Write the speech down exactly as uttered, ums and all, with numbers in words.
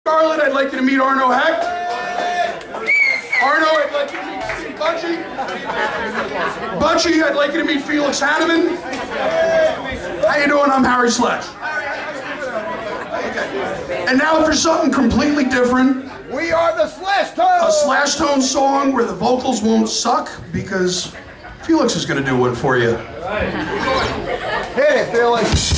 Charlotte, I'd like you to meet Arno Hecht. Arno, I'd like you to meet Steve Butchie. Butchie, I'd like you to meet Felix Hanneman. How you doing? I'm Harry Slash. And now for something completely different. We are the Slash Tones! A Slash Tone song where the vocals won't suck because Felix is going to do one for you. Hit it, Felix.